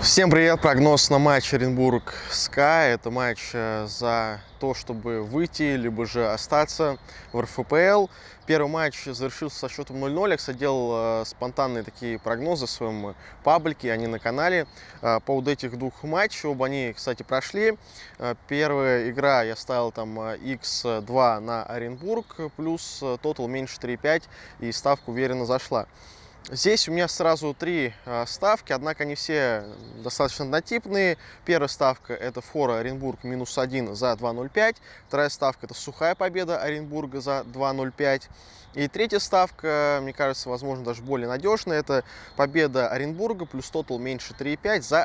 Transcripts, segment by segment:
Всем привет! Прогноз на матч Оренбург-СКА. Это матч за то, чтобы выйти, либо же остаться в РФПЛ. Первый матч завершился со счетом 0-0. Я, кстати, делал спонтанные такие прогнозы в своем паблике, они на канале. По поводу этих двух матчей, оба они, кстати, прошли. Первая игра я ставил там x2 на Оренбург, плюс тотал меньше 3,5, и ставка уверенно зашла. Здесь у меня сразу три ставки, однако они все достаточно однотипные. Первая ставка — это фора Оренбург -1 за 2.05. Вторая ставка — это сухая победа Оренбурга за 2.05. И третья ставка, мне кажется, возможно, даже более надежная. Это победа Оренбурга плюс тотал меньше 3.5 за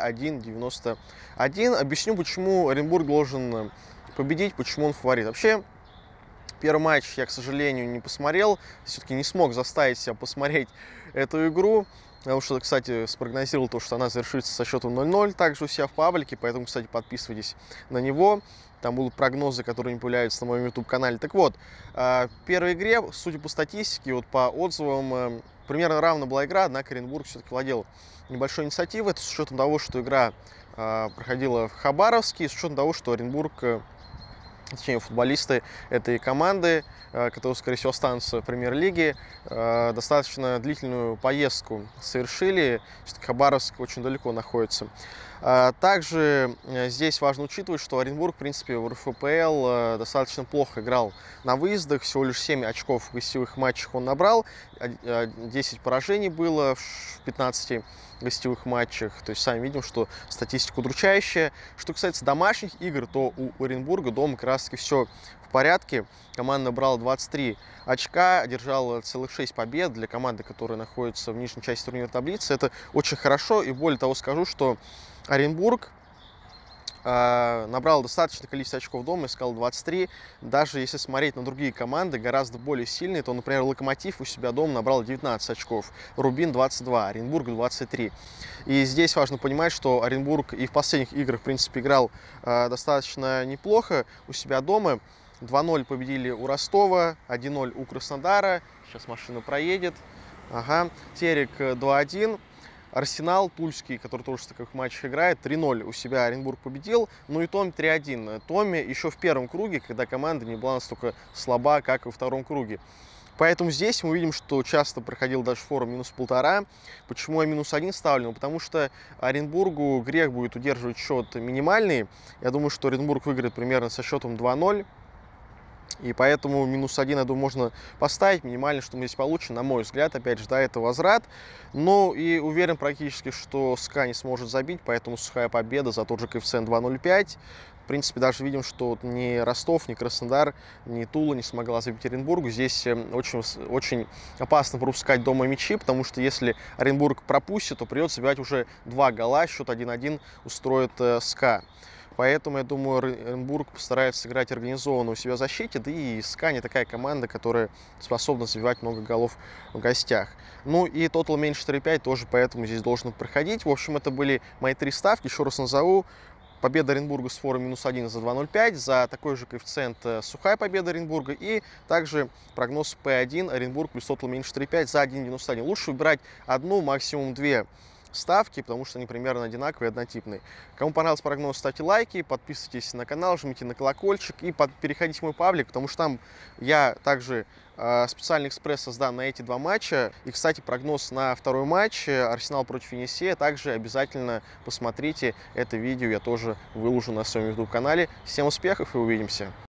1.91. Объясню, почему Оренбург должен победить, почему он фаворит. Вообще, первый матч я, к сожалению, не посмотрел. Все-таки не смог заставить себя посмотреть эту игру. Потому что, кстати, спрогнозировал то, что она завершится со счетом 0-0. Также у себя в паблике. Поэтому, кстати, подписывайтесь на него. Там будут прогнозы, которые не появляются на моем YouTube-канале. Так вот, в первой игре, судя по статистике, вот по отзывам, примерно равная была игра. Однако Оренбург все-таки владел небольшой инициативой. Это с учетом того, что игра проходила в Хабаровске. И с учетом того, что Оренбург... Точнее, футболисты этой команды, которые, скорее всего, останутся в премьер-лиге, достаточно длительную поездку совершили. Хабаровск очень далеко находится. Также здесь важно учитывать, что Оренбург, в принципе, в РФПЛ достаточно плохо играл на выездах. Всего лишь 7 очков в гостевых матчах он набрал. 10 поражений было в 15 гостевых матчах. То есть сами видим, что статистика удручающая. Что касается домашних игр, то у Оренбурга дома как раз таки все в порядке. Команда набрала 23 очка, одержала целых 6 побед для команды, которая находится в нижней части турнирной таблицы. Это очень хорошо. И более того скажу, что Оренбург набрал достаточное количество очков дома, искал 23. Даже если смотреть на другие команды, гораздо более сильные, то, например, Локомотив у себя дома набрал 19 очков, Рубин 22, Оренбург 23. И здесь важно понимать, что Оренбург и в последних играх, в принципе, играл достаточно неплохо у себя дома. 2-0 победили у Ростова, 1-0 у Краснодара. Сейчас машина проедет. Ага. Терек 2-1. Арсенал Тульский, который тоже в таких матчах играет, 3-0 у себя Оренбург победил. Ну и Томи 3-1. Томи еще в первом круге, когда команда не была настолько слаба, как и во втором круге. Поэтому здесь мы видим, что часто проходил даже фора -1,5. Почему я -1 ставлю? Ну, потому что Оренбургу грех будет удерживать счет минимальный. Я думаю, что Оренбург выиграет примерно со счетом 2-0. И поэтому -1, я думаю, можно поставить. Минимально, что мы здесь получим, на мой взгляд, опять же, да, это возврат. Ну и уверен практически, что СКА не сможет забить, поэтому сухая победа за тот же коэффициент 2.05. В принципе, даже видим, что ни Ростов, ни Краснодар, ни Тула не смогла забить Оренбургу. Здесь очень опасно пропускать дома мячи, потому что если Оренбург пропустит, то придется забивать уже 2 гола. Счет 1-1 устроит СКА. Поэтому, я думаю, Оренбург постарается сыграть организованно у себя в защите, да и СКА не такая команда, которая способна забивать много голов в гостях. Ну и тотал меньше 4,5 тоже поэтому здесь должен проходить. В общем, это были мои три ставки. Еще раз назову. Победа Оренбурга с форой -1 за 2.05, за такой же коэффициент сухая победа Оренбурга, и также прогноз P1 Оренбург плюс тотал меньше 4,5 за 1.91. Лучше выбирать одну, максимум 2 ставки, потому что они примерно одинаковые, однотипные. Кому понравился прогноз, ставьте лайки, подписывайтесь на канал, жмите на колокольчик и переходите в мой паблик, потому что там я также специальный экспресс создам на эти два матча. И, кстати, прогноз на второй матч Арсенал против Енисея. Также обязательно посмотрите это видео, я тоже выложу на своем YouTube-канале. Всем успехов и увидимся!